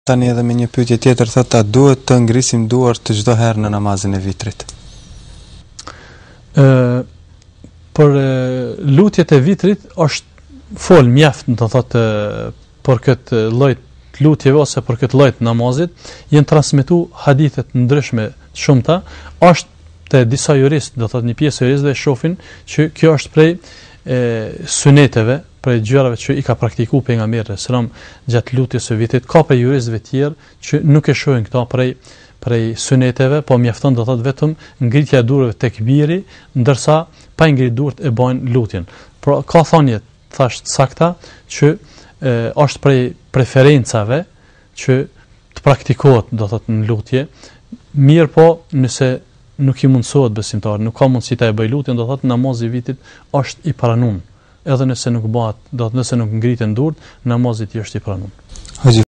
Tani edhe me një pyetje tjetër thotë, a duhet të ngrisim duart çdo herë në namazin e vitrit? Për lutjet e vitrit është fol mjaft, do thotë për këtë lloj të lutjeve ose për këtë lloj të namazit janë transmetuar hadithe të ndryshme shumëta, është te disa juristë, do thotë një pjesë e juristëve shohin që kjo është prej suneteve, prej gjërave që i ka praktikuar pejgamberi sallallahu alajhi wasallam gjatë lutjes së vitit. Ka prej juristëve tjerë që nuk e shohin këto prej suneteve, po mjafton do thotë vetëm ngritja e durave tek biri, ndërsa pa ngrit durt e bajnë lutjen. Por ka thënie thash sakta që është prej preferencave që të praktikohet do thotë në lutje. Mirë po, nëse nuk i mundsohet besimtar, nuk ka mundësi ta e bëj lutjen, do thotë namazi i vitit është i pranuar. Edhe nëse nuk bëhet, do të nëse nuk ngriten durt, namazi i tij është i pranuar.